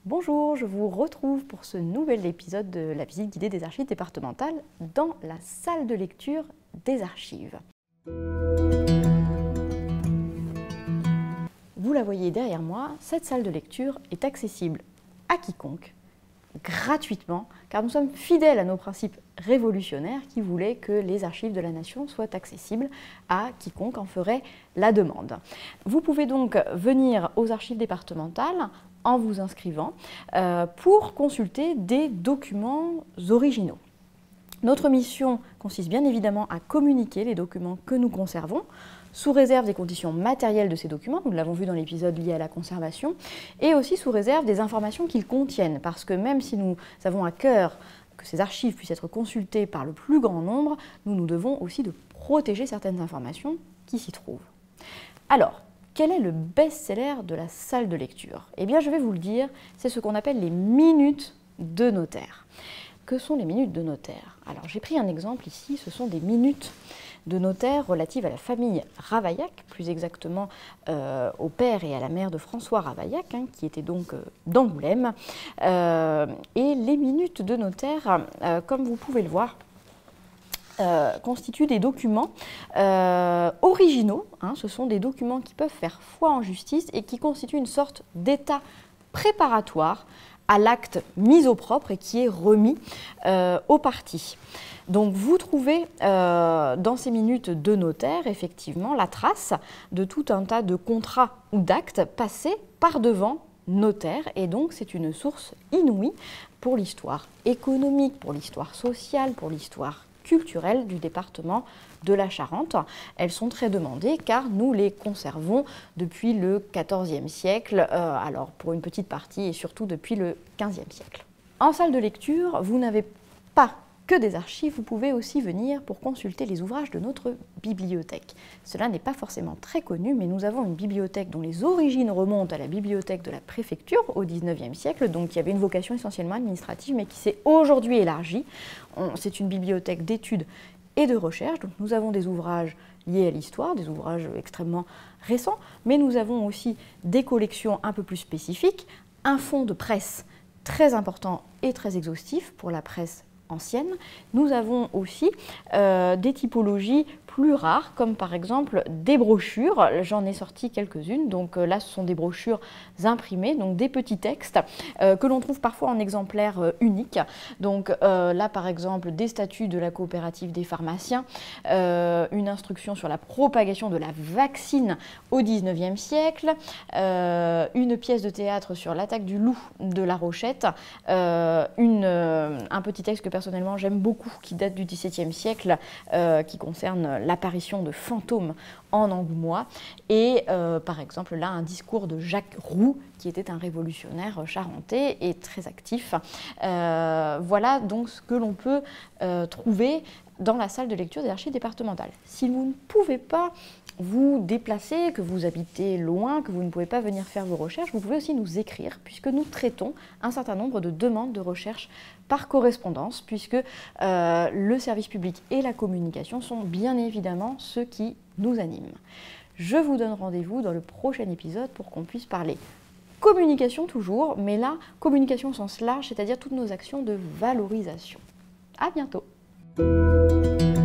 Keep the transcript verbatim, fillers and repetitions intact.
Bonjour, je vous retrouve pour ce nouvel épisode de la visite guidée des archives départementales dans la salle de lecture des archives. Vous la voyez derrière moi, cette salle de lecture est accessible à quiconque, gratuitement, car nous sommes fidèles à nos principes révolutionnaires qui voulaient que les archives de la nation soient accessibles à quiconque en ferait la demande. Vous pouvez donc venir aux archives départementales en vous inscrivant euh, pour consulter des documents originaux. Notre mission consiste bien évidemment à communiquer les documents que nous conservons, sous réserve des conditions matérielles de ces documents, nous l'avons vu dans l'épisode lié à la conservation, et aussi sous réserve des informations qu'ils contiennent, parce que même si nous avons à cœur que ces archives puissent être consultées par le plus grand nombre, nous nous devons aussi de protéger certaines informations qui s'y trouvent. Alors, quel est le best-seller de la salle de lecture? Eh bien, je vais vous le dire, c'est ce qu'on appelle les minutes de notaire. Que sont les minutes de notaire? Alors, j'ai pris un exemple ici, ce sont des minutes de notaire relatives à la famille Ravaillac, plus exactement euh, au père et à la mère de François Ravaillac, hein, qui était donc euh, d'Angoulême. Euh, et les minutes de notaire, euh, comme vous pouvez le voir, Euh, constituent des documents euh, originaux. Hein, ce sont des documents qui peuvent faire foi en justice et qui constituent une sorte d'état préparatoire à l'acte mis au propre et qui est remis euh, aux parties. Donc vous trouvez euh, dans ces minutes de notaire effectivement la trace de tout un tas de contrats ou d'actes passés par devant notaire, et donc c'est une source inouïe pour l'histoire économique, pour l'histoire sociale, pour l'histoire culturelles du département de la Charente. Elles sont très demandées car nous les conservons depuis le quatorzième siècle, euh, alors pour une petite partie et surtout depuis le quinzième siècle. En salle de lecture, vous n'avez pas que des archives, vous pouvez aussi venir pour consulter les ouvrages de notre bibliothèque. Cela n'est pas forcément très connu, mais nous avons une bibliothèque dont les origines remontent à la bibliothèque de la préfecture au dix-neuvième siècle, donc qui avait une vocation essentiellement administrative, mais qui s'est aujourd'hui élargie. C'est une bibliothèque d'études et de recherche, donc nous avons des ouvrages liés à l'histoire, des ouvrages extrêmement récents, mais nous avons aussi des collections un peu plus spécifiques, un fonds de presse très important et très exhaustif pour la presse ancienne. Nous avons aussi euh, des typologies plus rares, comme par exemple des brochures. J'en ai sorti quelques-unes. Donc euh, là, ce sont des brochures imprimées, donc des petits textes euh, que l'on trouve parfois en exemplaires euh, uniques. Donc euh, là, par exemple, des statuts de la coopérative des pharmaciens, euh, une instruction sur la propagation de la vaccine au dix-neuvième siècle, euh, une pièce de théâtre sur l'attaque du loup de La Rochette, euh, une, euh, un petit texte que personnellement j'aime beaucoup, qui date du dix-septième siècle, euh, qui concerne l'apparition de fantômes en Angoumois, et euh, par exemple là un discours de Jacques Roux, qui était un révolutionnaire charentais et très actif. Euh, voilà donc ce que l'on peut euh, trouver dans la salle de lecture des archives départementales. Si vous ne pouvez pas vous déplacer, que vous habitez loin, que vous ne pouvez pas venir faire vos recherches, vous pouvez aussi nous écrire, puisque nous traitons un certain nombre de demandes de recherche par correspondance, puisque euh, le service public et la communication sont bien évidemment ceux qui nous animent. Je vous donne rendez-vous dans le prochain épisode pour qu'on puisse parler communication toujours, mais là, communication au sens large, c'est-à-dire toutes nos actions de valorisation. À bientôt!